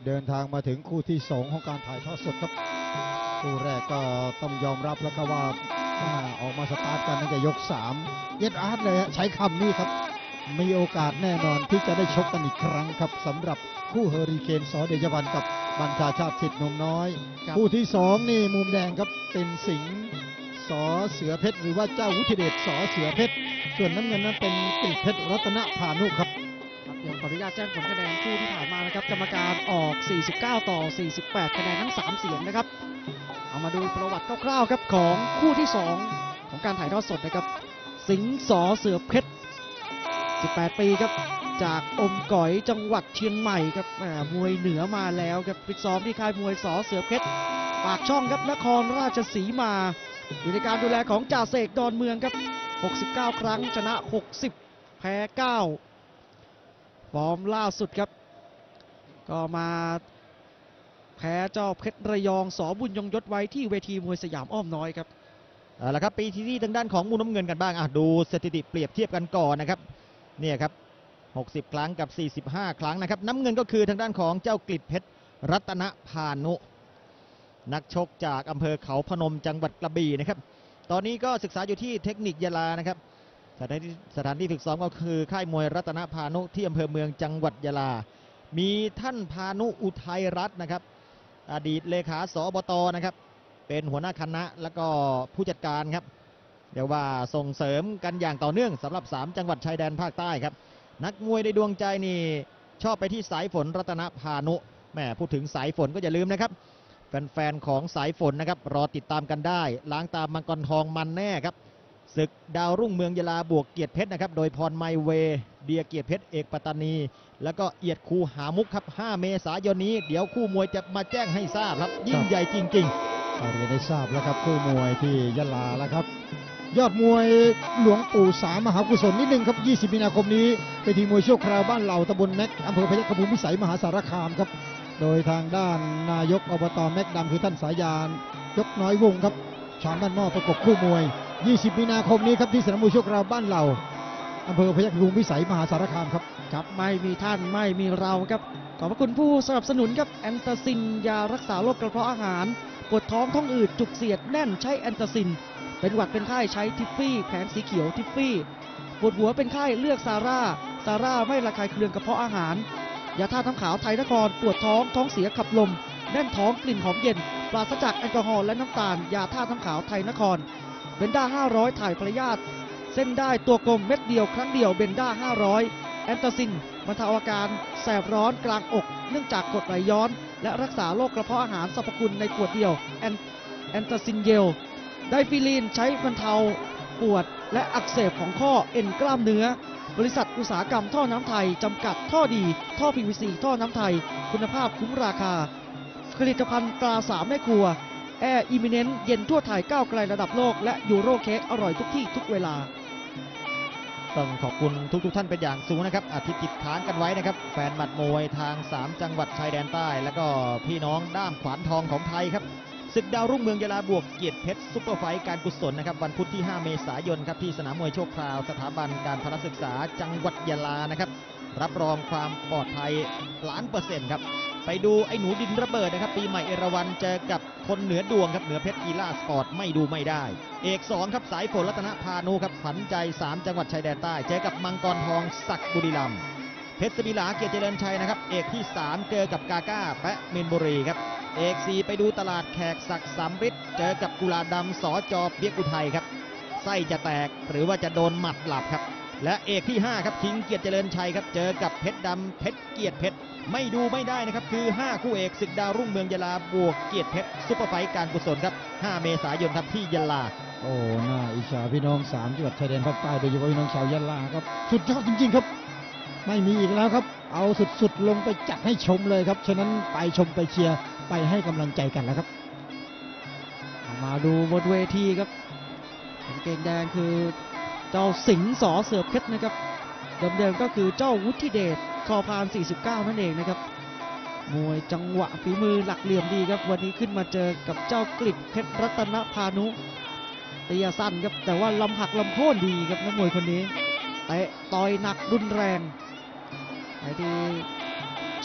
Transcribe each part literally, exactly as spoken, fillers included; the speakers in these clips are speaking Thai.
เดินทางมาถึงคู่ที่สองของการถ่ายทอดสดครับคู่แรกก็ต้องยอมรับแล้วก็ว่าออกมาสตาร์ทกันตั้งแต่ยกสามเย็ดอาร์ตเลยใช้คำนี้ครับมีโอกาสแน่นอนที่จะได้ชกกันอีกครั้งครับสำหรับคู่เฮอริเคนส.เดชวันกับบัญชาชาติสิทธิ์นมน้อยคู่ที่สองนี่มุมแดงครับเป็นสิงห์ส.เสือเพชรหรือว่าเจ้าวุฒิเดชส.เสือเพชรส่วนน้ำเงินนั้นเป็นกฤษเพชรรัตนพานุครับเดี๋ยวขออนุญาตแจ้งผลคะแนนคู่ที่ผ่านมานะครับกรรมการออกสี่สิบเก้าต่อสี่สิบแปดคะแนนทั้งสามเสียงนะครับเอามาดูประวัติคร่าวๆครับของคู่ที่สองของการถ่ายทอดสดนะครับสิงห์ส.เสือเพชรสิบแปดปีครับจากอมก๋อยจังหวัดเชียงใหม่ครับมวยเหนือมาแล้วครับฟิตซ้อมที่ค่ายมวยส.เสือเพชรปากช่องครับนครราชสีมาอยู่ในการดูแลของจ่าเสกดอนเมืองครับหกสิบเก้าครั้งชนะหกสิบแพ้เก้าฟอร์มล่าสุดครับก็มาแพ้เจ้าเพชรระยองส.บุญยงยศไว้ที่เวทีมวยสยามอ้อมน้อยครับเอาละครับปีที่ทางด้านของมุมน้ำเงินกันบ้างอ่ะดูสถิติเปรียบเทียบกันก่อนนะครับเนี่ยครับหกสิบครั้งกับสี่สิบห้าครั้งนะครับน้ำเงินก็คือทางด้านของเจ้ากฤษเพชรรัตนพานุนักชกจากอำเภอเขาพนมจังหวัดกระบี่นะครับตอนนี้ก็ศึกษาอยู่ที่เทคนิคยาลานะครับสถานที่สถานที่ฝึกซ้อมก็คือค่ายมวยรัตนพานุที่อำเภอเมืองจังหวัดยาลามีท่านพานุอุทัยรัตน์นะครับอดีตเลขาสอบตนะครับเป็นหัวหน้าคณะแล้วก็ผู้จัดการครับเดี๋ยวว่าส่งเสริมกันอย่างต่อเนื่องสำหรับสามจังหวัดชายแดนภาคใต้ครับนักมวยในดวงใจนี่ชอบไปที่สายฝนรัตนพานุแม่พูดถึงสายฝนก็อย่าลืมนะครับแฟนๆของสายฝนนะครับรอติดตามกันได้ล้างตามมังกรทองมันแน่ครับศึกดาวรุ่งเมืองยาลาบวกเกียรติเพชรนะครับโดยพรไมเวเดียเกียรติเพชรเอกปัตตานีแล้วก็เอียดคูหามุกครับห้าเมษายนนี้เดี๋ยวคู่มวยจะมาแจ้งให้ทราบครับยิ่งใหญ่จริงๆเราจะได้ทราบแล้วครับคู่มวยที่ยะลาแล้วครับยอดมวยหลวงปู่สามมหากุศลนิดนึงครับยี่สิบมีนาคมนี้เวทีมวยชั่วคราวบ้านเหล่าตำบลแม็กอำเภอพยัคฆภูมิวิสัยมหาสารคามครับโดยทางด้านนายกอบตแม็กดำคือท่านสายานยกน้อยวงครับชามด้านนอกประกบคู่มวยยี่สิบมีนาคมนี้ครับที่สนามมวยชั่วคราวบ้านเหล่าอำเภอพยัคฆภูมิวิสัยมหาสารคามครับครับไม่มีท่านไม่มีเราครับขอบพระคุณผู้สนับสนุนครับแอนตาซินยารักษาโรคกระเพาะอาหารปวดท้องท้องอืดจุกเสียดแน่นใช้แอนตาซินเป็นหวัดเป็นไข้ใช้ทิฟฟี่แผงสีเขียวทิฟฟี่ปวดหัวเป็นไข้เลือกซาร่าซาร่าไม่ระคายเคืองกระเพาะอาหารยาท่าน้ำขาวไทยนครปวดท้องท้องเสียขับลมแน่นท้องกลิ่นหอมเย็นปราศจากแอลกอฮอล์และน้ำตาลยาท่าน้ำขาวไทยนครเบนด้าห้าร้อยถ่ายพยาธิเส้นได้ตัวกลมเม็ดเดียวครั้งเดียวเบนด้าห้าร้อยแอนตาซินบรรเทาอาการแสบร้อนกลางอกเนื่องจากกรดไหลย้อนและรักษาโรคกระเพาะอาหารสรรพคุณในขวดเดียวแอนแอนตาซินเยลไดฟิลีนใช้บรรเทาปวดและอักเสบของข้อเอ็นกล้ามเนื้อบริษัทอุตสาหกรรมท่อน้ำไทยจำกัดท่อดีท่อ พี วี ซี ท่อน้ำไทยคุณภาพคุ้มราคาผลิตภัณฑ์ตราสามแม่ครัวแอร์อิมิเนนต์เย็นทั่วไทยก้าวไกลระดับโลกและยูโรเค้กอร่อยทุกที่ทุกเวลาต้องขอบคุณทุกๆ ท่านเป็นอย่างสูงนะครับอาทิตย์ติดค้างกันไว้นะครับแฟนหมัดมวยทางสามจังหวัดชายแดนใต้แล้วก็พี่น้องด้ามขวานทองของไทยครับศึกดาวรุ่งเมืองยาลาบวกเกียรติเพชรซุปเปอร์ไฟท์การกุศลนะครับวันพุธที่ห้าเมษายนครับที่สนามมวยชั่วคราวสถาบันการพละศึกษาจังหวัดยาลานะครับรับรองความปลอดภัยล้านเปอร์เซ็นต์ครับไปดูไอ้หนูดินระเบิดนะครับปีใหม่เอราวัณเจอกับคนเหนือดวงครับเหนือเพชรกีฬาสปอร์ตไม่ดูไม่ได้เอกสองครับสายฝนรัตนพานุครับขวัญใจสามจังหวัดชายแดนใต้เจอกับมังกรทองศักดิ์บุรีรัมย์เพชรสมิลาเกียรติเจริญชัยนะครับเอกที่สามเจอกับกาก้าแปะเมนบุรีครับเอกสี่ไปดูตลาดแขกศักดิ์สามฤทธิ์เจอกับกุลาดำสอจอเปียกอุทัยครับไส้จะแตกหรือว่าจะโดนหมัดหลับครับและเอกที่ห้าครับคิงเกียรติเจริญชัยครับเจอกับเพชรดำเพชรเกียรติเพชรไม่ดูไม่ได้นะครับคือห้าคู่เอกศึกดาวรุ่งเมืองยาลาบวกเกียรติเพชรซุปเปอร์ไฟท์การกุศลครับห้าเมษายนครับที่ยาลาโอ้น่าอิจฉาพี่น้องสามจังหวัดชายแดนภาคใต้โดยเฉพาะพี่น้องชาวยะลาครับสุดยอดจริงๆครับไม่มีอีกแล้วครับเอาสุดๆลงไปจัดให้ชมเลยครับฉะนั้นไปชมไปเชียร์ไปให้กำลังใจกันแล้วครับมาดูบนเวทีครับกางเกงแดงคือเจ้าสิงห์ส.เสือเพชรนะครับเดิมๆก็คือเจ้าวุฒิเดชคอพานสี่สิบเก้านั่นเองนะครับมวยจังหวะฝีมือหลักเหลี่ยมดีครับวันนี้ขึ้นมาเจอกับเจ้ากฤษเพชรรัตนพานุเตียสั้นครับแต่ว่าลำหักลำโค่นดีครับนักมวยคนนี้เตะต่อยหนักรุนแรงไอ้ที่ช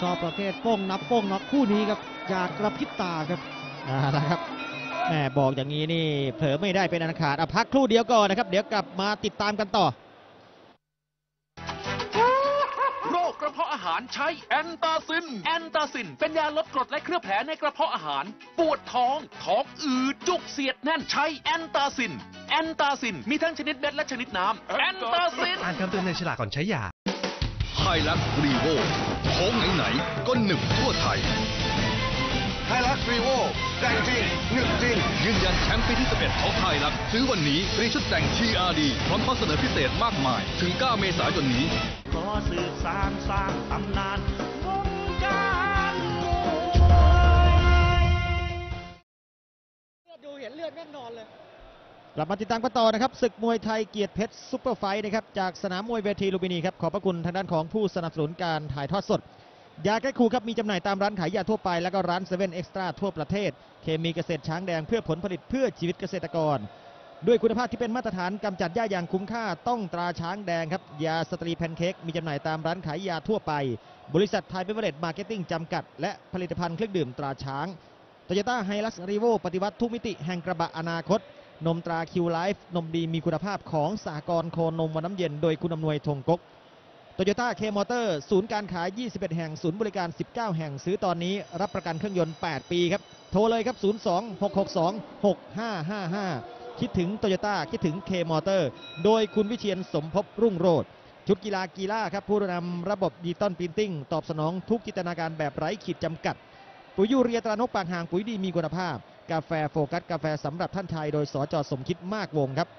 ชอบประเภทโป้งนับโป้งน็อกคู่นี้ครับอย่ากระพริบตาครับเอาละครับแหมบอกอย่างนี้นี่เผลอไม่ได้เป็นอันขาดอ่ะพักครู่เดียวก่อนนะครับเดี๋ยวกลับมาติดตามกันต่อโรคกระเพาะอาหารใช้แอนตาซิน แอนตาซิน เป็นยาลดกรดและเคลือบแผลในกระเพาะอาหาร ปวดท้อง ท้องอืด จุกเสียดแน่นใช้แอนตาซิน แอนตาซิน มีทั้งชนิดเม็ดและชนิดน้ำ แอนตาซินอ่านคำเตือนในฉลากก่อนใช้ยาไฮลักซ์รีโวของไหนๆก็หนึบทั่วไทย ไฮลักซ์รีโวแต่งจริงหนึบจริง ยืนยันแชมป์ปีที่สิบเอ็ดของไฮลักซ์ซื้อวันนี้ฟรีชุดแต่ง ที อาร์ ดี พร้อมข้อเสนอพิเศษมากมาย ถึง เก้า เมษายนนี้ขอสืบสานสร้างตำนานวงการมวยดูเห็นเลือดแน่นอนเลยกลับมาติดตามกันต่อนะครับศึกมวยไทยเกียรติเพชรซุปเปอร์ไฟท์นะครับจากสนามมวยเวทีลุมพินีครับขอบพระคุณทางด้านของผู้สนับสนุนการถ่ายทอดสดยาแก้ครูครับมีจำหน่ายตามร้านขายยาทั่วไปแล้วก็ร้านเซเว่นเอ็กซ์ตร้าทั่วประเทศเคมีเกษตรช้างแดงเพื่อผลผลิตเพื่อชีวิตเกษตรกรด้วยคุณภาพที่เป็นมาตรฐานกำจัดหญ้าอย่างคุ้มค่าต้องตราช้างแดงครับยาสตรีแพนเค้กมีจำหน่ายตามร้านขายยาทั่วไปบริษัทไทยเบเวอเรจมาร์เก็ตติ้งจำกัดและผลิตภัณฑ์เครื่องดื่มตราช้างโตโยต้าไฮลักซ์รีโวปฏิวัติทุกมิติแห่งกระบะอนาคตนมตราคิวไลฟ์นมดีมีคุณภาพของสหกรณ์โคนมวันน้ำเย็นโดยคุณอำนวยธงก๊กโตโยต้าเคมอเตอร์ศูนย์การขายยี่สิบเอ็ดแห่งศูนย์บริการสิบเก้าแห่งซื้อตอนนี้รับประกันเครื่องยนต์แปดปีครับโทรเลยครับศูนย์ สอง หก หก สอง หก ห้า ห้า ห้าคิดถึงโตโยต้าคิดถึงเคมอเตอร์โดยคุณวิเชียรสมภพรุ่งโรจน์ชุดกีฬากีฬาครับผู้นำระบบดิจิตอลพิมพ์ติ้งตอบสนองทุกจินตนาการแบบไร้ขีดจำกัดปุ๋ยยูเรียตรานกปากห่างปุ๋ยดีมีคุณภาพกาแฟโฟกัสกาแฟสำหรับท่านชายโดยสจสมคิดมากวงครับ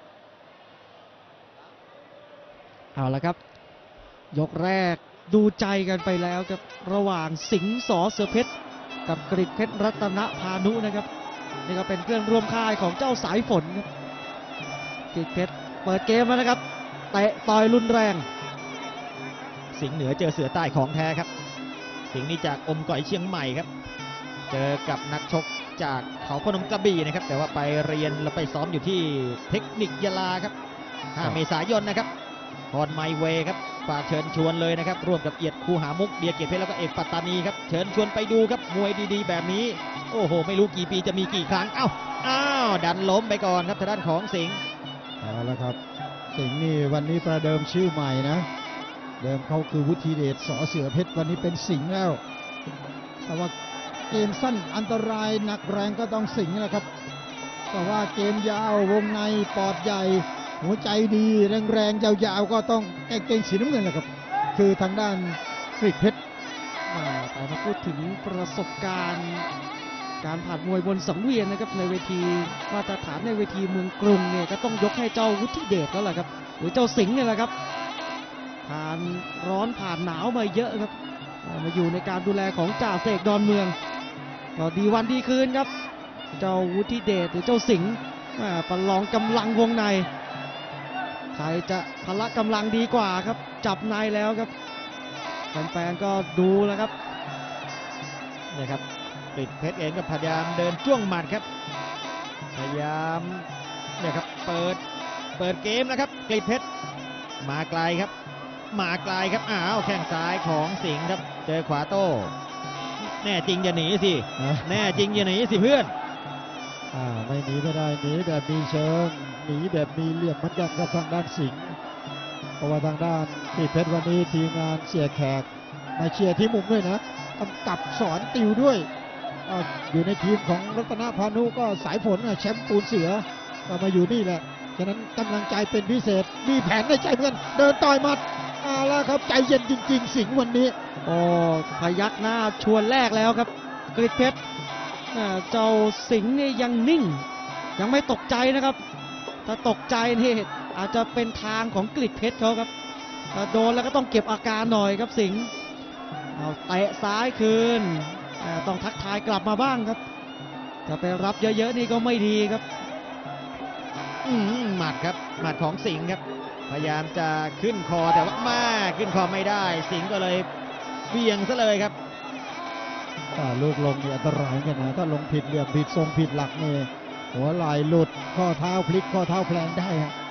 เอาละครับ ยกแรกดูใจกันไปแล้วครับระหว่างสิงห์สอเสือเพชรกับกฤษเพชรรัตนพานุนะครับนี่ก็เป็นเพื่อนร่วมค่ายของเจ้าสายฝนครับกฤษเพชรเปิดเกมมานะครับเตะต่อยรุนแรงสิงห์เหนือเจอเสือใต้ของแท้ครับสิงห์นี่จากอมก่อยเชียงใหม่ครับเจอกับนักชกจากเขาพนมกระบี่นะครับแต่ว่าไปเรียนและไปซ้อมอยู่ที่เทคนิคยาลาครับห้าเมษายนนะครับพรไมเวครับฝากเชิญชวนเลยนะครับร่วมกับเอียดคูหามุกเบียร์เกียรติเพชรแล้วก็เอกปัตตานีครับเชิญชวนไปดูครับมวยดีๆแบบนี้โอ้โหไม่รู้กี่ปีจะมีกี่ครั้งเอ้าอ้าวดันล้มไปก่อนครับทางด้านของสิงห์เอาละครับสิงห์นี่วันนี้ประเดิมชื่อใหม่นะเดิมเขาคือวุฒิเดชสอเสือเพชรวันนี้เป็นสิงห์แล้วแต่ว่าเกมสั้นอันตรายหนักแรงก็ต้องสิงห์นะครับแต่ว่าเกมยาววงในปอดใหญ่หัวใจดีแรงๆยาวๆก็ต้องเก่งๆสีน้ำเงินแหละครับคือทางด้านกฤษเพชรอ่าแต่ถ้าพูดถึงประสบการณ์การผ่านมวยบนสังเวียนนะครับในเวทีมาตรฐานในเวทีเมืองกรุงเนี่ยก็ต้องยกให้เจ้าวุฒิเดชแล้วแหละครับหรือเจ้าสิงห์เนี่ยแหละครับผ่านร้อนผ่านหนาวมาเยอะครับมาอยู่ในการดูแลของจ่าเสกดอนเมืองก็ดีวันดีคืนครับเจ้าวุฒิเดชหรือเจ้าสิงห์ประลองกำลังวงในใครจะพละกำลังดีกว่าครับจับในแล้วครับแฟนๆก็ดูแล้วครับเนี่ยครับกฤษเพชรเองก็พยายามเดินจ้วงหมัดครับพยายามเนี่ยครับเปิดเปิดเกมนะครับกฤษเพชรมาไกลครับมาไกลครับอ้าวแข้งซ้ายของสิงห์ครับเจอขวาโต้แน่จริงอย่าหนีสิแน่จริงอย่าหนีสิเพื่อนอ่าไม่หนีไม่ได้หนีแบบมีเชิงหนีแบบมีเหลี่ยมเหมือนกันกับทางด้านสิงห์เพราะว่าทางด้านกฤษเพชรวันนี้ทีมงานเสียแขกมาเชียร์ที่มุมด้วยนะกำกับสอนติวด้วยอ่าอยู่ในทีมของรัตนพานุก็สายฝนแชมป์ปูนเสือก็มาอยู่นี่แหละฉะนั้นกำลังใจเป็นพิเศษมีแผนในใจเพื่อนเดินต่อยหมัดเอาละครับใจเย็นจริงๆสิงห์วันนี้โอ้พยักหน้าชวนแรกแล้วครับกฤษเพชรอ่าเจ้าสิงห์นี่ยังนิ่งยังไม่ตกใจนะครับถ้าตกใจนี่อาจจะเป็นทางของกฤษเพชรเขาครับถ้าโดนแล้วก็ต้องเก็บอาการหน่อยครับสิงห์เอาเตะซ้ายคืนอ่าต้องทักทายกลับมาบ้างครับจะไปรับเยอะๆนี่ก็ไม่ดีครับอืมหมัดครับหมัดของสิงห์ครับพยายามจะขึ้นคอแต่ว่ามาขึ้นคอไม่ได้สิงห์ก็เลยเบี่ยงซะเลยครับอ่าลูกลงนี่อันตรายกันนะถ้าลงผิดเหลี่ยมผิดทรงผิดหลักนี่หัวไหล่หลุดข้อเท้าพลิกข้อเท้าแพลงได้ฮะ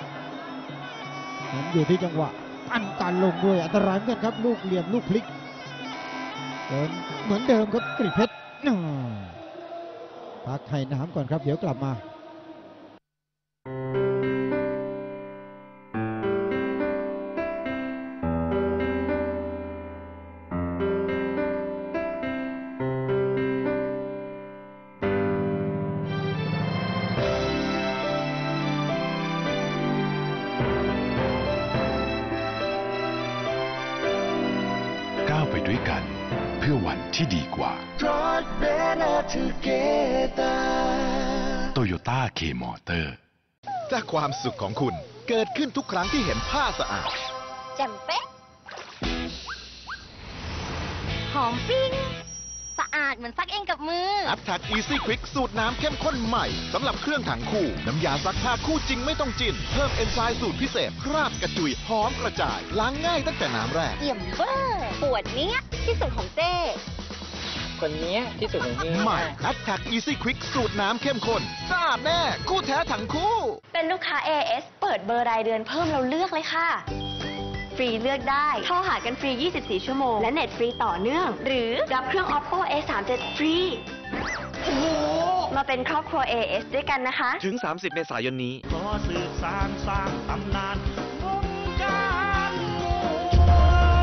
เห็นอยู่ที่จังหวะอันตันลงด้วยอันตรายเหมือนกันครับลูกเหลี่ยมลูกพลิกเดินเหมือนเดิมครับกฤษเพชรอ่าพักให้น้ำก่อนครับเดี๋ยวกลับมาก้าวไปด้วยกันเพื่อวันที่ดีกว่า โตโยต้าเคมอเตอร์จากความสุขของคุณเกิดขึ้นทุกครั้งที่เห็นผ้าสะอาดแจ่มเป๊ะหอมปิ้ง สะอาดเหมือนซักเองกับมือ a t t a c Easy Quick สูตรน้ำเข้มข้นใหม่สำหรับเครื่องถังคู่ น้ำยาซักผ้าคู่จริงไม่ต้องจิน เพิ่มเอนไซม์สูตรพิเศษ คราบกระจุยหอมกระจาย ล้างง่ายตั้งแต่น้ำแรกเอี่ยมเบอร์ปวดเนี้ยที่สุดของเจ้คนนี้ที่สุดของพี่ใหม่ a t t a c Easy Quick สูตรน้ำเข้มข้นสะอาดแน่คู่แท้ถังคู่เป็นลูกค้า เอ เอส เปิดเบอร์รายเดือนเพิ่มเราเลือกเลยค่ะ ฟรีเลือกได้ โทรหากันฟรี ยี่สิบสี่ ชั่วโมง และเน็ตฟรีต่อเนื่อง หรือรับเครื่อง Oppo เอ สามสิบเจ็ด ฟรี มาเป็นครอบครัว เอ เอส ด้วยกันนะคะถึง สามสิบ เมษายนนี้ขอสืบสานสร้างตำนานวงการมวย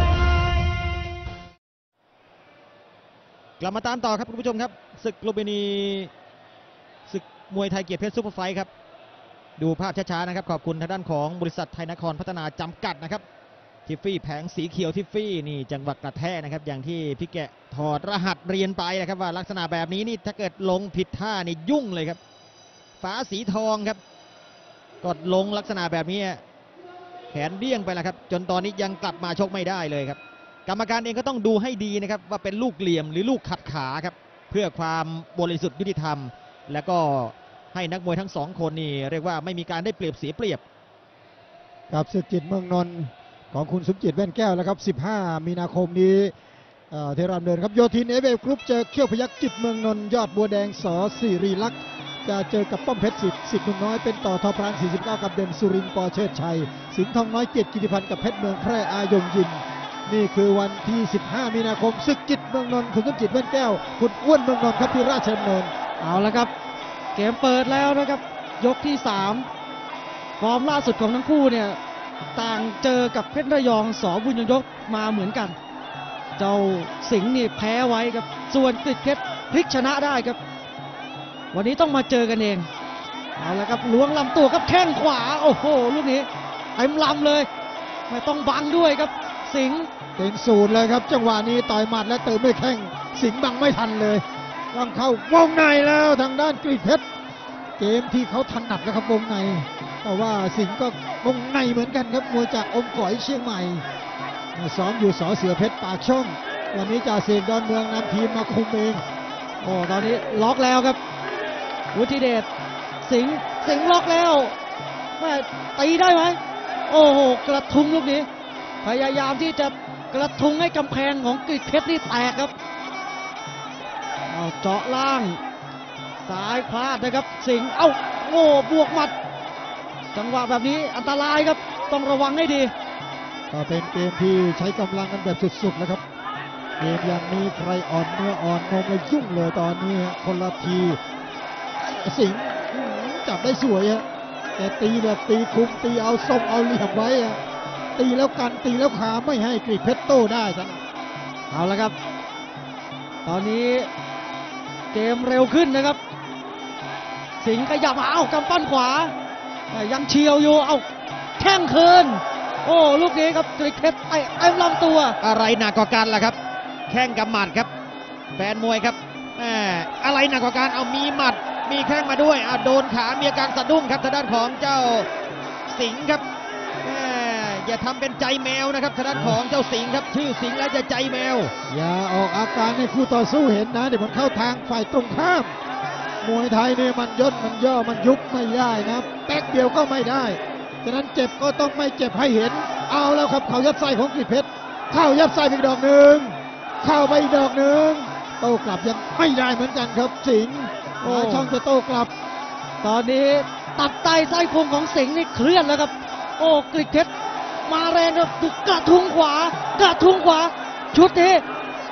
กลับมาตามต่อครับคุณผู้ชมครับศึกลุมพินีศึกมวยไทยเกียรติเพชรซุปเปอร์ไฟท์ครับดูภาพช้าๆนะครับขอบคุณทางด้านของบริษัทไทยนครพัฒนาจำกัดนะครับทิฟฟี่แผงสีเขียวทิฟฟี่นี่จังหวะกระแทกนะครับอย่างที่พี่แกะถอดรหัสเรียนไปนะครับว่าลักษณะแบบนี้นี่ถ้าเกิดลงผิดท่านี่ยุ่งเลยครับฝาสีทองครับกดลงลักษณะแบบนี้แขนเดี้ยงไปแล้วครับจนตอนนี้ยังกลับมาชกไม่ได้เลยครับกรรมการเองก็ต้องดูให้ดีนะครับว่าเป็นลูกเหลี่ยมหรือลูกขัดขาครับเพื่อความบริสุทธิ์ยุติธรรมแล้วก็ให้นักมวยทั้งสองคนนี่เรียกว่าไม่มีการได้เปรียบเสียเปรียบกับศึกจิตเมืองนนท์ของคุณสมจิตแว่นแก้วแล้วครับสิบห้ามีนาคมนี้เอ่อเทรามเดินครับโยธินเอเวลกรุ๊ปเจอเขี้ยวพยัคฆ์จิตเมืองนนท์ยอดบัวแดงสอสิริลักษณ์จะเจอกับป้อมเพชรสิทธิ์สิทธิ์หนุ่มน้อยเป็นต่อทอพรานสี่สิบเก้ากับเด่นสุรินทร์ปอเชิดชัยสิงห์ทองน้อยเกียรติกิติพันธ์กับเพชรเมืองแพร่อายงยินนี่คือวันที่สิบห้ามีนาคมศึกจิตเมืองนนท์คุณสมจิตแว่นแก้วคุณอ้วนเมืองนนท์ครับที่ราชดำเนินเอาละครับเกมเปิดแล้วนะครับยกที่สามฟอร์มล่าสุดของทั้งคู่เนี่ยต่างเจอกับเพชรระยองสบุญยงยศมาเหมือนกัน เจ้าสิงห์นี่แพ้ไว้ครับส่วนกฤษเพชรพลิกชนะได้ครับวันนี้ต้องมาเจอกันเองเอาละครับล้วงลำตัวครับแข้งขวาโอ้โหลูกนี้เต็มลำเลยไม่ต้องบังด้วยครับสิงห์เป็นศูนย์เลยครับจังหวะนี้ต่อยหมัดและเติมด้วยแข้งสิงห์บังไม่ทันเลยต้องเข้าวงในแล้วทางด้านกฤษเพชรเกมที่เขาถนัดแล้วครับวงในแต่ว่าสิงห์ก็วงในเหมือนกันครับมวยจากอมก๋อยเชียงใหม่ซ้อมอยู่สอเสือเพชรปากช่องวันนี้จ่าเสกดอนเมืองนำทีมมาคุมเองโอ้ตอนนี้ล็อกแล้วครับวุฒิเดชสิงห์สิงห์ล็อกแล้วแม่ตีได้ไหมโอ้โหกระทุ้งลูกนี้พยายามที่จะกระทุ้งให้กำแพงของกฤษเพชรนี่แตกครับเอาเจาะล่างซ้ายพลาดนะครับสิงห์เอ้าโอ้บวกหมัดจังหวะแบบนี้อันตรายครับต้องระวังให้ดีก็เป็นเกมที่ใช้กำลังกันแบบสุดๆแล้วครับเกมอย่างนี้ใครอ่อนเนื้ออ่อนนมเลยยุ่งเลยตอนนี้คนละทีสิงห์จับได้สวยฮะแต่ตีแบบตีคุมตีเอาทรงเอาเหลี่ยมไว้อะตีแล้วกันตีแล้วขาไม่ให้กฤษเพชรโต้ได้ท่านเอาละครับตอนนี้เกมเร็วขึ้นนะครับสิงห์ขยับมาเอากำปั้นขวายังเฉียวอยู่เอาแข้งคืนโอ้ลูกนี้ครับกฤษเพชรเตะเต็มลำตัวอะไรหนักกว่ากันล่ะครับแข้งกับหมัดครับแฟนมวยครับแหมอะไรหนักกว่ากันเอามีหมัดมีแข้งมาด้วยอ่ะโดนขามีอาการสะดุ้งครับทางด้านของเจ้าสิงห์ครับแหมอย่าทำเป็นใจแมวนะครับทางด้านของเจ้าสิงห์ครับชื่อสิงห์แล้วจะใจแมวอย่าออกอาการให้คู่ต่อสู้เห็นนะเดี๋ยวมันเข้าทางฝ่ายตรงข้ามมวยไทยเนี่ยมันย่นมันย่อมันยุบไม่ได้นะแป๊กเดียวก็ไม่ได้ฉะนั้นเจ็บก็ต้องไม่เจ็บให้เห็นเอาแล้วครับเข่ายัดไส้ของกฤษเพชรเข้ายัดไส้อีกดอกหนึ่งเข้าไปอีกดอกหนึ่งโต้กลับยังไม่ได้เหมือนกันครับสิงห์หาช่องจะโต้กลับตอนนี้ตัดไตไส้พุงของสิงห์นี่เคลื่อนแล้วครับโอ้กฤษเพชรมาแรงครับกระทุ้งขวากระทุ้งขวาชุดนี้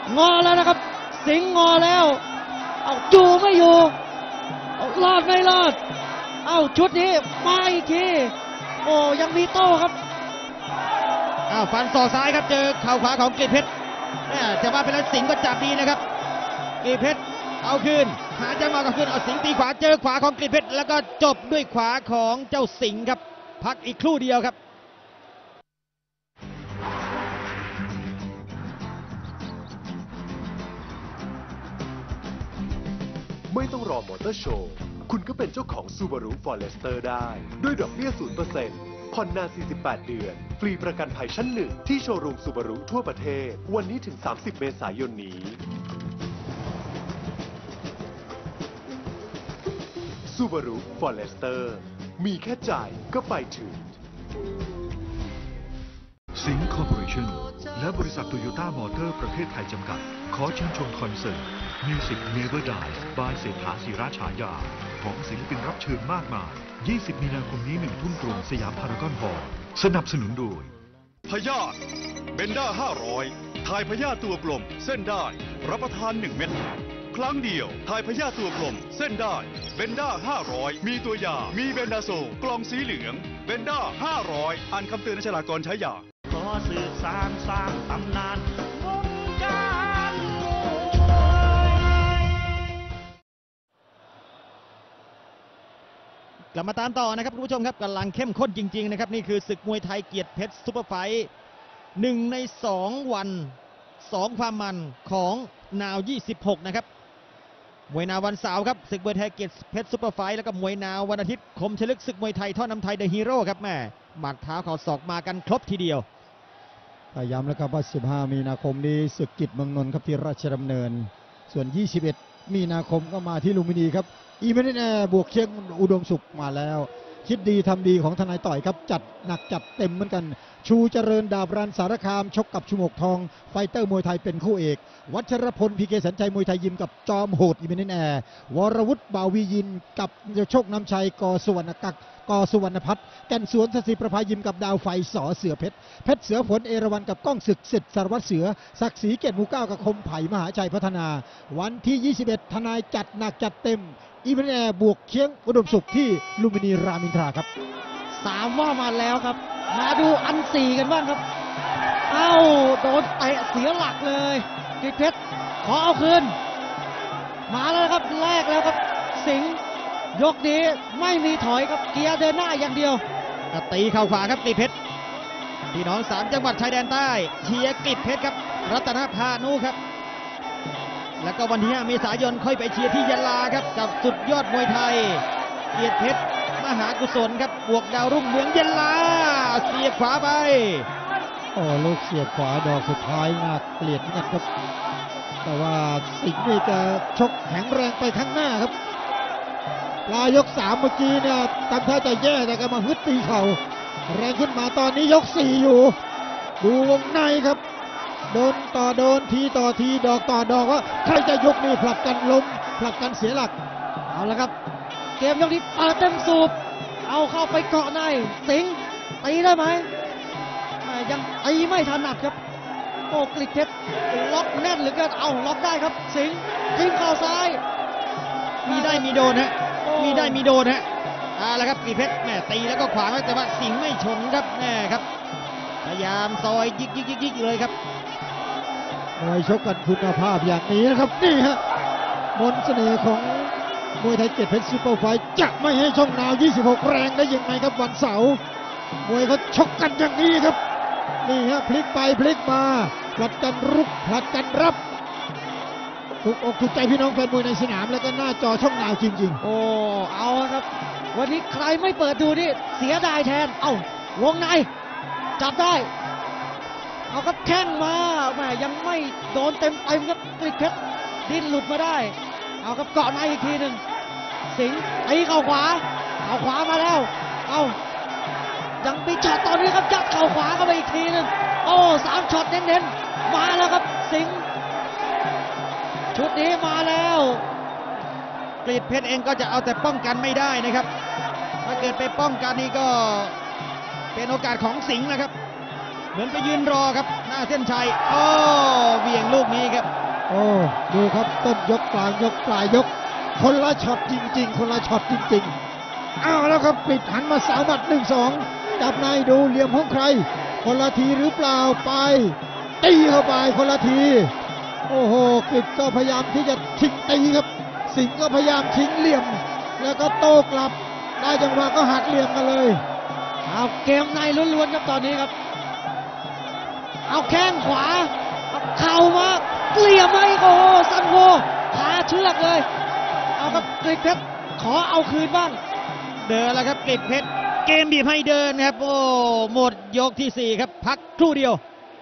งอแล้วนะครับสิงห์งอแล้วเอาอยู่ไม่อยู่เอารอดไม่รอดเอาชุดนี้มาอีกทีโอ้ยังมีโต้ครับอ้าวฟันศอกซ้ายครับเจอเข่าขวาของกฤษเพชรแต่ว่าเป็นแล้วสิงห์ก็จับดีนะครับกฤษเพชรเอาคืนหาจังหวะก็คืนเอาสิงห์ตีขวาเจอขวาของกฤษเพชรแล้วก็จบด้วยขวาของเจ้าสิงห์ครับพักอีกครู่เดียวครับไม่ต้องรอมอเตอร์โชว์คุณก็เป็นเจ้าของ Subaru Forester ได้ด้วยดอกเบี้ย ศูนย์เปอร์เซ็นต์ ผ่อนนาน สี่สิบแปด เดือน ฟรีประกันภัยชั้นหนึ่งที่โชว์รูม Subaru ทั่วประเทศ วันนี้ถึง สามสิบ เมษายนนี้ Subaru Forester มีแค่ใจก็ไปถึงสิงห์คอร์ปอเรชั่นและบริษัทโตโยต้ามอเตอร์ประเทศไทยจำกัดขอเชิญชมคอนเสิร์ต Music Never Dies by เศรษฐาศิราฉายาของศิลปินรับเชิญมากมาย ยี่สิบ มีนาคมนี้หนึ่งทุ่มตรงสยามพารากอนฮอลล์สนับสนุนโดยพยาธิเบนด้าห้าร้อยถ่ายพยาธิตัวกลมเส้นได้รับประทานหนึ่งเม็ดครั้งเดียวถ่ายพยาธิตัวกลมเส้นได้เบนด้าห้าร้อยมีตัวยามีเบนดาโซลกล่องสีเหลืองเบนด้าห้าร้อยอ่านคำเตือนในฉลากก่อนใช้ยาขอสืบสานสร้างตำนานวงการมวยกลับมาตามต่อนะครับคุณผู้ชมครับกำลังเข้มข้นจริงๆนะครับนี่คือศึกมวยไทยเกียรติเพชรซุปเปอร์ไฟท์หนึ่งในสองวันสองความมันของนาวยี่สิบหกนะครับมวยนาววันเสาร์ครับศึกมวยไทยเกียรติเพชรซุปเปอร์ไฟท์แล้วก็มวยนาววันอาทิตย์คมชลึกศึกมวยไทยท่อนำไทยเดอะฮีโร่ครับแม่หมัดเท้าเข่าศอกมากันครบทีเดียวพยายามแล้วครับว่าสิบห้ามีนาคมนี้ศึกกิจเมืองนนท์ครับที่ราชดำเนินส่วนยี่สิบเอ็ดมีนาคมก็มาที่ลุมพินีครับอีเมนแอร์บวกเชียงอุดมสุขมาแล้วคิดดีทำดีของทนายต่อยครับจัดหนักจัดเต็มเหมือนกันชูเจริญดาบรันสารคามชกกับชุมกทองไฟเตอร์มวยไทยเป็นคู่เอกวัชรพลพีเกสัญชัยมวยไทยยิมกับจอมโหดอีเมนแอร์วรวุฒิบ่าววียินกับโชคน้ำชัยกอสุวรรณกักกอสุวรรณพัฒน์แก่นสวนสศิประภายิมกับดาวไฟสอเสือเพชรเพชรเสือผลเอราวัณกับก้องศึกสิทธิ์สารวัตรเสือศักดิ์ศรีเกียรติหมู่เก้ากับคมไผ่มหาชัยพัฒนาวันที่ยี่สิบเอ็ดทนายจัดหนักจัดเต็มอีเมนแอร์บวกเชียงอุดมสุขที่ลุมพินีรามอินทราครับสามว่ามาแล้วครับมาดูอันสี่กันบ้างครับเอ้าโดนเตะเสียหลักเลยกฤษเพชรขอเอาคืนมาแล้วครับแรกแล้วครับสิงห์ยกนี้ไม่มีถอยครับเกียร์เดินหน้าอย่างเดียวตีเข่าขวาครับกฤษเพชรพี่น้องสามจังหวัดชายแดนใต้เชียร์กฤษเพชรครับรัตนพานุครับแล้วก็วันที่ห้าเมษายนค่อยไปเชียร์ที่ยะลาครับกับสุดยอดมวยไทยเกียรติเพชรมหากุศลครับบวกดาวรุ่งเมืองยะลาเสียบขวาไปโอ้ลูกเสียบขวาดอกสุดท้ายน่าเกลียดมากครับแต่ว่าสิงห์นี่จะชกแข็งแรงไปข้างหน้าครับปลายยกสามเมื่อกี้เนี่ยทำท่าจะแย่แต่ก็มาฮึดตีเข่าแรงขึ้นมาตอนนี้ยกสี่อยู่ดูวงในครับโดนต่อโดนทีต่อทีดอกต่อดอกว่าใครจะยกนี่ผลักกันล้มผลักกันเสียหลักเอาละครับเกมยกนี้เปิดเต็มสูบเอาเข้าไปเกาะในสิงห์ตีได้ไหมยังตีไม่ถนัดครับโอ้กฤษเพชรล็อกแน่นเหลือเกินเอาล็อกได้ครับสิงห์ทิ้งเข่าซ้ายมีได้มีโดนฮะมีได้มีโดนฮะเอาละครับกฤษเพชรแม่ตีแล้วก็ขวางแต่ว่าสิงห์ไม่ชนครับแน่ครับพยายามซอยยิกยิกยิกยิกเลยครับมวยชกกันคุณภาพอย่างนี้นะครับนี่ฮะมนต์เสน่ห์ของมวยไทยเกียรติเพชรซุปเปอร์ไฟท์จะไม่ให้ช่องนาวยี่สิบหกแรงได้ยังไงครับวันเสาร์มวยเขาชกกันอย่างนี้ครับนี่ฮะพลิกไปพลิกมาผลัดกันรุกผลัดกันรับถูกอกถูกใจพี่น้องแฟนมวยในสนามแล้วก็หน้าจอช่องนาวจริงๆโอ้เอาครับวันนี้ใครไม่เปิดดูนี่เสียดายแทนเอ้าวงในจับได้เอาครับแข้งมาแหมยังไม่โดนเต็มเต็มครับกฤษเพชรดิ้นหลุดมาได้เอาครับเกาะในอีกทีหนึ่งสิงห์ตีเข่าขวาเข่าขวามาแล้วเอายังมีช็อตตอนนี้ครับยัดเข่าขวาเข้าไปอีกทีหนึ่งโอ้สามช็อตเน้นๆมาแล้วครับสิงห์ชุดนี้มาแล้วกฤษเพชรเองก็จะเอาแต่ป้องกันไม่ได้นะครับถ้าเกิดไปป้องกันนี่ก็เป็นโอกาสของสิงห์นะครับเหมือนไปยืนรอครับหน้าเส้นชัยโอ้เบี่ยงลูกนี้ครับโอ้ดูครับต้นยกกลางยกปลายยกคนละช็อตจริงๆคนละช็อตจริงๆเอาแล้วครับปิดหันมาสาวหมัดหนึ่งสองจับในดูเหลี่ยมของใครคนละทีหรือเปล่าไปตีเข้าไปคนละทีโอ้โหปิดก็พยายามที่จะชิงตีครับสิงห์ก็พยายามชิงเหลี่ยมแล้วก็โต้กลับได้จังหวะก็หักเหลี่ยมกันเลยเอาเกมในล้วนๆครับตอนนี้ครับเอาแข้งขวาเอาเข่ามาเหลี่ยมมาอีกโอ้โหซันโวขาเชือกเลยเอาครับกฤษเพชรขอเอาคืนบ้างเดินแล้วครับกฤษเพชรเกมบีบให้เดินครับโอ้หมดยกที่สี่ครับพักครู่เดียวย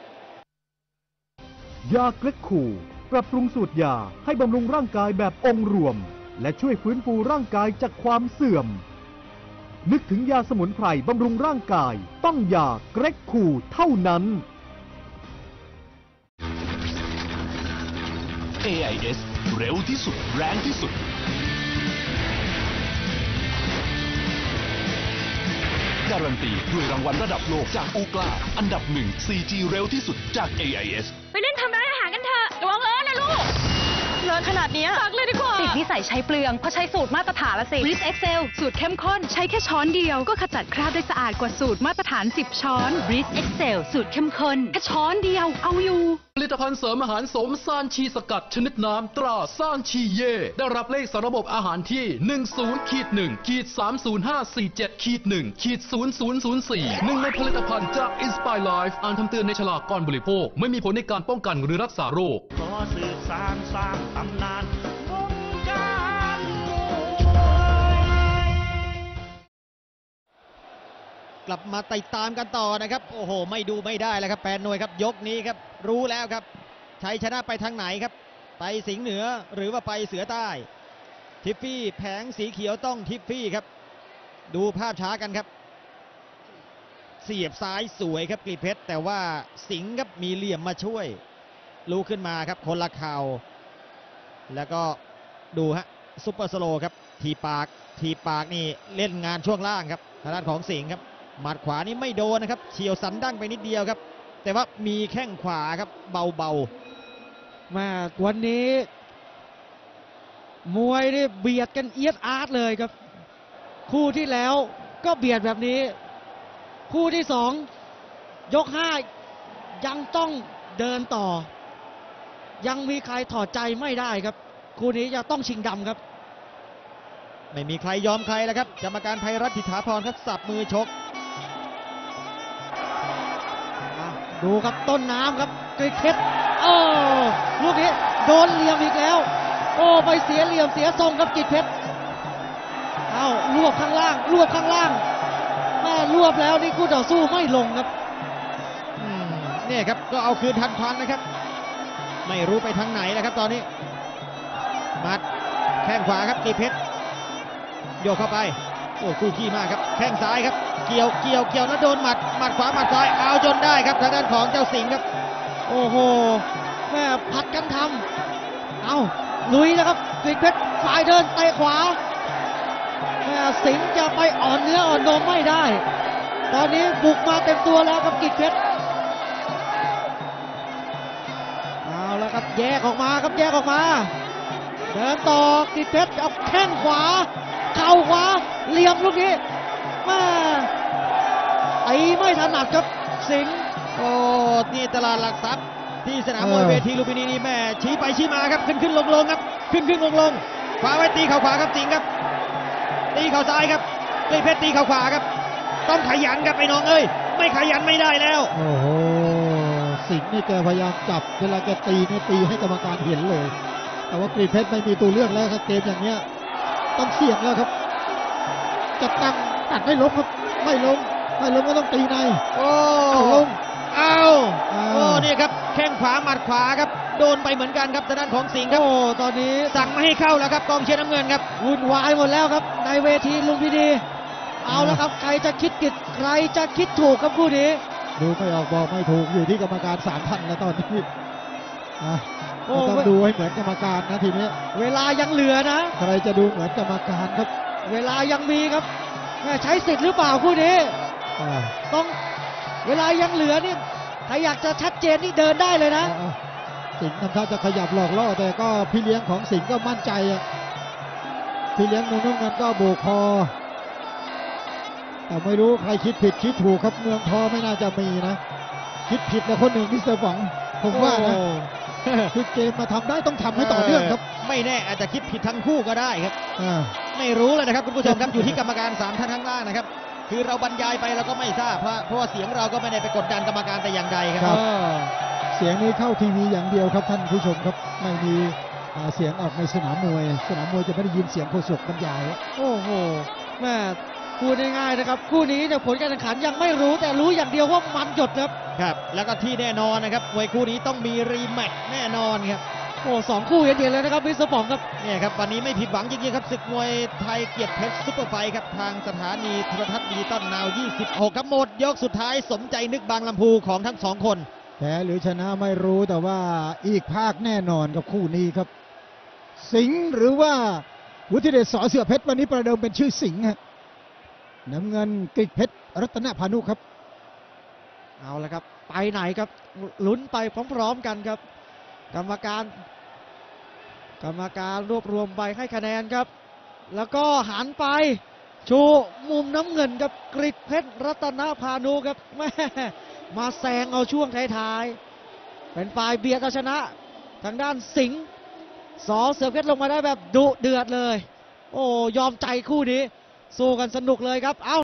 าเกล็กคูปรับปรุงสูตรยาให้บำรุงร่างกายแบบองค์รวมและช่วยฟื้นฟูร่างกายจากความเสื่อมนึกถึงยาสมุนไพรบำรุงร่างกายต้องยาเกร็กคูเท่านั้นเอ ไอ เอส เร็วที่สุดแรงที่สุดการันตีด้วยรางวัลระดับโลกจากอูกลาอันดับหนึ่ง โฟร์จี เร็วที่สุดจาก เอ ไอ เอสไปเล่นทำร้านอาหารกันเถอะระวังเลอะนะลูกเลอะขนาดนี้ซักเลยดีกว่าติดนิสัยใช้เปลืองเพราะใช้สูตรมาตรฐานละสิ Ris Excel สูตรเข้มข้นใช้แค่ช้อนเดียวก็ขจัดคราบได้สะอาดกว่าสูตรมาตรฐานสิบช้อน Ris Excel สูตรเข้มข้นแค่ช้อนเดียวเอาอยู่ผลิตภัณฑ์เสริมอาหารโสมซ่านชีสกัดชนิดน้ำตราซ่านชีเย่ได้รับเลขสารบบอาหารที่ หนึ่ง ศูนย์ หนึ่ง สาม ศูนย์ ห้า สี่ เจ็ด หนึ่ง ศูนย์ ศูนย์ ศูนย์ สี่ หนึ่งในผลิตภัณฑ์จาก Inspire Life อ่านคำเตือนในฉลากก่อนบริโภคไม่มีผลในการป้องกันหรือรักษาโรคขอสืบสานสร้างตำนานวงการมวยกลับมาติดตามกันต่อนะครับโอ้โหไม่ดูไม่ได้แล้วครับแปดหน่วยครับยกนี้ครับรู้แล้วครับชัยชนะไปทางไหนครับไปสิงห์เหนือหรือว่าไปเสือใต้ทิฟฟี่แผงสีเขียวต้องทิฟฟี่ครับดูภาพช้ากันครับเสียบซ้ายสวยครับกฤษเพชรแต่ว่าสิงห์ครับมีเหลี่ยมมาช่วยลุกขึ้นมาครับคนละเข่าแล้วก็ดูฮะซุปเปอร์สโลว์ครับทีปากทีปากนี่เล่นงานช่วงล่างครับทางด้านของสิงห์ครับหมัดขวานี่ไม่โดนนะครับเฉียวสันดั้งไปนิดเดียวครับแต่ว่ามีแข้งขวาครับเบาๆมาวันนี้มวยนี่เบียดกันเอียดอาร์ตเลยครับคู่ที่แล้วก็เบียดแบบนี้คู่ที่สองยกห้ายังต้องเดินต่อยังมีใครถอดใจไม่ได้ครับคู่นี้จะต้องชิงดำครับไม่มีใครยอมใครแล้วครับกรรมการไพรัตน์ ถิฐาพรครับสับมือชกดูครับต้นน้ำครับกฤษเพชรโอ้ลูกนี้โดนเหลี่ยมอีกแล้วโอ้ไปเสียเหลี่ยมเสียทรงครับกฤษเพชรเอารวบข้างล่างรวบข้างล่างแม่รวบแล้วนี่คู่ต่อสู้ไม่ลงครับเนี่ยครับก็เอาคืนทันควันนะครับไม่รู้ไปทางไหนนะครับตอนนี้มัดแข้งขวาครับกฤษเพชรโยกเข้าไปโอ้คู่ขี้มากครับแข้งซ้ายครับเกี่ยวเกี่ยวเกี่ยวแล้วโดนหมัดหมัดขวาหมัดซ้ายเอาจนได้ครับทางด้านของเจ้าสิงห์ครับโอ้โหแม่ผัดกันทำเอาลุยนะครับกฤษเพชรฝ่ายเดินเตะขวาแม่สิงห์จะไปอ่อนเนื้ออ่อนนมไม่ได้ตอนนี้บุกมาเต็มตัวแล้วครับกฤษเพชรเอาแล้วครับแยกออกมาครับแยกออกมาเดินต่อกฤษเพชรเอาแข้งขวาเข่าขวาเหลี่ยมลูกนี้มาไอ้ไม่ถนัดครับสิงห์โอ้นี่ตลาดหลักทรัพย์ที่สนามมวยเวทีลุมพินีนี่แม่ชี้ไปชี้มาครับขึ้นขึ้นลงลงครับขึ้นขึ้นลงลงขวาไว้ตีเข่าขวาครับสิงห์ครับตีเข่าซ้ายครับกฤษเพชรตีเข่าขวาครับต้องขยันครับไอ้น้องเอ้ยไม่ขยันไม่ได้แล้วโอ้โหสิงห์นี่แกพยายามจับเวลาแกตีนี่ตีให้กรรมการเห็นเลยแต่ว่ากฤษเพชรไม่มีตัวเลือกแล้วครับเกมอย่างเนี้ยต้องเสี่ยงแล้วครับจะตั้งตัดไม่ล้มครับไม่ล้มไม่ล้มก็ต้องตีในโอ้ลงเอาโอ้นี่ครับแข้งขวาหมัดขวาครับโดนไปเหมือนกันครับทางด้านของสิงห์ครับโอ้ตอนนี้สั่งไม่ให้เข้าแล้วครับกองเชียร์น้ำเงินครับวุ่นวายหมดแล้วครับในเวทีลุมพินีเอาแล้วครับใครจะคิดผิดใครจะคิดถูกครับคู่นี้ดูไม่ออกบอกไม่ถูกอยู่ที่กรรมการสามท่านแล้วตอนนี้ต้องดูให้เหมือนกรรมการนะทีนี้เวลายังเหลือนะใครจะดูเหมือนกรรมการครับเวลายังมีครับใช้สิทธิ์หรือเปล่าคู่นี้ต้องเวลายังเหลือนี่ใครอยากจะชัดเจนนี่เดินได้เลยนะใสิงห์ทำท่าจะขยับหลอกล่อแต่ก็พี่เลี้ยงของสิงห์ก็มั่นใจอะพี่เลี้ยงมุมน้ำเงินก็โบกคอแต่ไม่รู้ใครคิดผิดคิดถูกครับเมืองทองไม่น่าจะมีนะคิดผิดนะคนหนึ่งมิสเตอร์ป๋องผมว่านะคือเกมมาทำได้ต้องทำให้ต่อเนื่องครับไม่แน่อาจจะคิดผิดทั้งคู่ก็ได้ครับอ่าไม่รู้เลยนะครับคุณผู้ชมครับ อยู่ที่กรรมการสามท่านข้างล่างนะครับคือเราบรรยายไปเราก็ไม่ทราบเพราะเพราะว่าเสียงเราก็ไม่ได้ไปกดดันกรรมการแต่อย่างใดคครัรับเสียงนี้เข้าทีวีอย่างเดียวครับท่านผู้ชมครับไม่มีอ่าเสียงออกในสนามมวยสนามมวยจะไม่ได้ยินเสียงโฆษกบรรยายโอ้โหแม่พูดง่ายๆนะครับคู่นี้เนี่ยผลการแข่งขันยังไม่รู้แต่รู้อย่างเดียวว่ามันหยดครับครับแล้วก็ที่แน่นอนนะครับมวยคู่นี้ต้องมีรีแมตช์แน่นอนครับโอ้สองคู่เห็นๆเลยนะครับมิสเตอร์ป๋องครับเนี่ยครับวันนี้ไม่ผิดหวังจริงๆครับศึกมวยไทยเกียรติเพชรซุปเปอร์ไฟท์ครับทางสถานีโทรทัศน์ดิจิตอลนาวยี่สิบหกครับหมดยกสุดท้ายสมใจนึกบางลำพูของทั้งสองคนแพ้หรือชนะไม่รู้แต่ว่าอีกภาคแน่นอนกับคู่นี้ครับ สิงห์หรือว่าวุฒิเดชสอเสือเพชรวันนี้ประเดิมเป็นชื่อสิงห์ฮะน้ำเงินกฤษเพชรรัตนพานุครับเอาละครับไปไหนครับลุ้นไปพร้อมๆกันครับ กรรมการ กรรมการรวบรวมใบให้คะแนนครับ แล้วก็หันไปชูมุมน้ำเงินครับกฤษเพชรรัตนพานุครับแม่มาแซงเอาช่วงท้ายๆเป็นฝ่ายเบียดเอาชนะ ทางด้านสิงห์สอเสือเพชรลงมาได้แบบดุเดือดเลย โอ้ยอมใจคู่นี้สู้กันสนุกเลยครับเอา